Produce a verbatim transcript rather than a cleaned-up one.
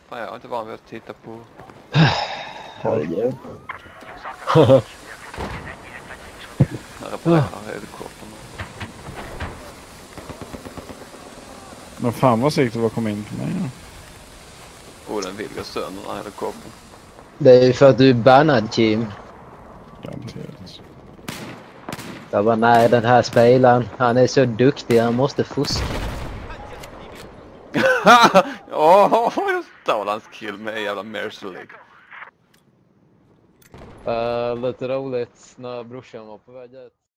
Fan, jag är inte van vid att titta på... Herregud. Jag reparerar helikoptern. Men fan vad sikt det var komma in på mig. Ja. Och den vill gå sönder den här helikoptern. Det är ju för att du är bannad, Kim. Garanterat. Jag bara, nej, den här spelaren, han är så duktig, han måste fuska. Åh, jag stal hans kill med jävla Mercy. Uh, lite roligt när brorsan var på väg ut.